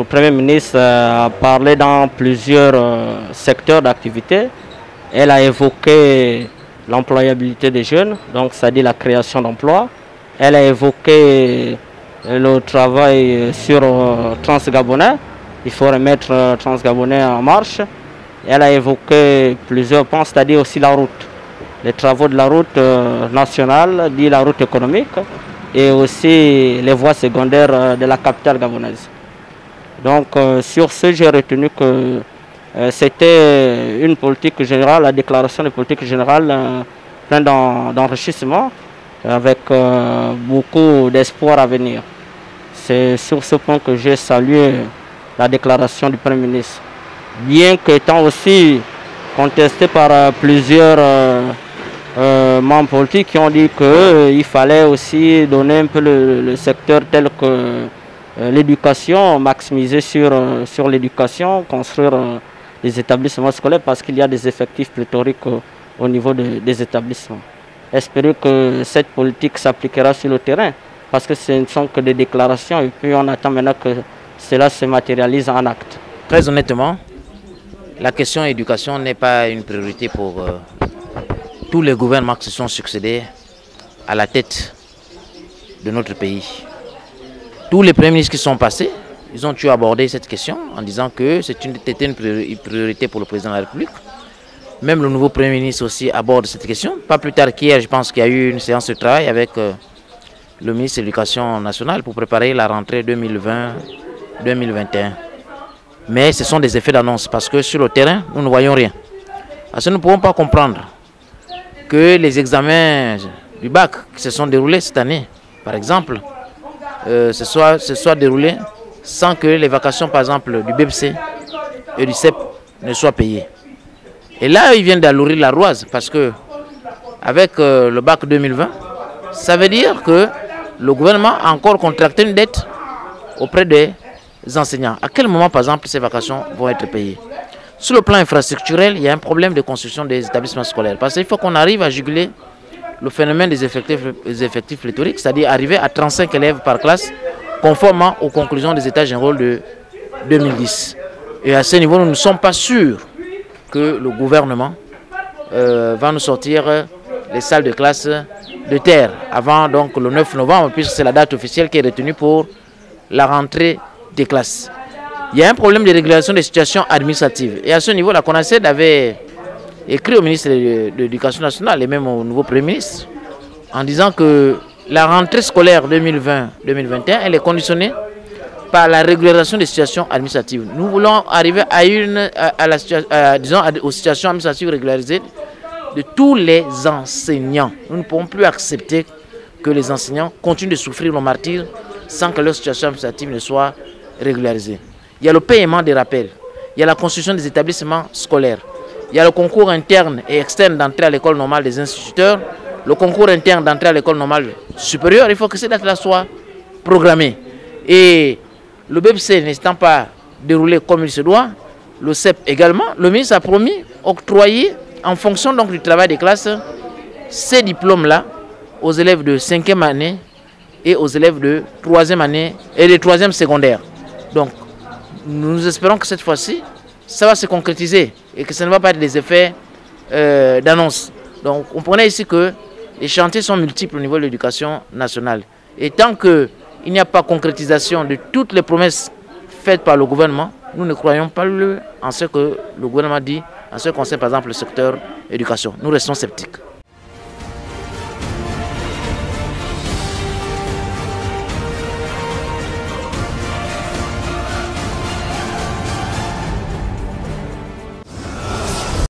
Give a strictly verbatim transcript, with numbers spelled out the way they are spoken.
Premier ministre a parlé dans plusieurs euh, secteurs d'activité. Elle a évoqué l'employabilité des jeunes, donc c'est-à-dire la création d'emplois. Elle a évoqué le travail sur euh, Transgabonais. Il faut remettre euh, Transgabonais en marche. Elle a évoqué plusieurs points, c'est-à-dire aussi la route. Les travaux de la route euh, nationale, dit la route économique, et aussi les voies secondaires euh, de la capitale gabonaise. Donc euh, sur ce, j'ai retenu que euh, c'était une politique générale, la déclaration de politique générale euh, pleine d'enrichissement, avec euh, beaucoup d'espoir à venir. C'est sur ce point que j'ai salué la déclaration du Premier ministre. Bien qu'étant aussi contesté par euh, plusieurs euh, euh, membres politiques qui ont dit qu'il euh, fallait aussi donner un peu le, le secteur tel que euh, l'éducation, maximiser sur, euh, sur l'éducation, construire euh, des établissements scolaires parce qu'il y a des effectifs pléthoriques euh, au niveau de, des établissements. Espérer que cette politique s'appliquera sur le terrain parce que ce ne sont que des déclarations et puis on attend maintenant que cela se matérialise en actes. Très honnêtement, la question éducation n'est pas une priorité pour euh, tous les gouvernements qui se sont succédés à la tête de notre pays. Tous les premiers ministres qui sont passés, ils ont dû aborder cette question en disant que c'était une, une priorité pour le président de la République. Même le nouveau Premier ministre aussi aborde cette question. Pas plus tard qu'hier, je pense qu'il y a eu une séance de travail avec euh, le ministre de l'Éducation nationale pour préparer la rentrée deux mille vingt deux mille vingt et un. Mais ce sont des effets d'annonce parce que sur le terrain, nous ne voyons rien. Parce que nous ne pouvons pas comprendre que les examens du bac qui se sont déroulés cette année, par exemple, euh, se, soient, se soient déroulés sans que les vacations, par exemple, du B P C et du C E P ne soient payées. Et là, ils viennent d'alourdir la roise parce que avec euh, le bac deux mille vingt, ça veut dire que le gouvernement a encore contracté une dette auprès des enseignants. À quel moment, par exemple, ces vacations vont être payées? Sur le plan infrastructurel, il y a un problème de construction des établissements scolaires. Parce qu'il faut qu'on arrive à juguler le phénomène des effectifs, des effectifs pléthoriques, c'est-à-dire arriver à trente-cinq élèves par classe, conformément aux conclusions des États généraux de deux mille dix. Et à ce niveau, nous ne sommes pas sûrs que le gouvernement euh, va nous sortir les salles de classe de terre avant donc, le neuf novembre, puisque c'est la date officielle qui est retenue pour la rentrée des classes. Il y a un problème de régulation des situations administratives. Et à ce niveau, la CONACED avait écrit au ministre de l'Éducation nationale et même au nouveau Premier ministre en disant que la rentrée scolaire deux mille vingt deux mille vingt et un, elle est conditionnée par la régulation des situations administratives. Nous voulons arriver à une, à, à la, à, disons, à, aux situations administratives régularisées de tous les enseignants. Nous ne pouvons plus accepter que les enseignants continuent de souffrir le martyre sans que leur situation administrative ne soit régularisée. Il y a le paiement des rappels, il y a la construction des établissements scolaires, il y a le concours interne et externe d'entrée à l'école normale des instituteurs, le concours interne d'entrée à l'école normale supérieure. Il faut que ces dates-là soient programmées. Et le B P C n'étant pas déroulé comme il se doit, le C E P également, le ministre a promis octroyer en fonction donc, du travail des classes ces diplômes-là aux élèves de cinquième année et aux élèves de troisième année et de troisième secondaire. Donc, nous espérons que cette fois-ci, ça va se concrétiser et que ça ne va pas être des effets euh, d'annonce. Donc, on comprenait ici que les chantiers sont multiples au niveau de l'éducation nationale. Et tant qu'il n'y a pas concrétisation de toutes les promesses faites par le gouvernement, nous ne croyons pas en ce que le gouvernement dit, en ce qui concerne par exemple le secteur éducation. Nous restons sceptiques.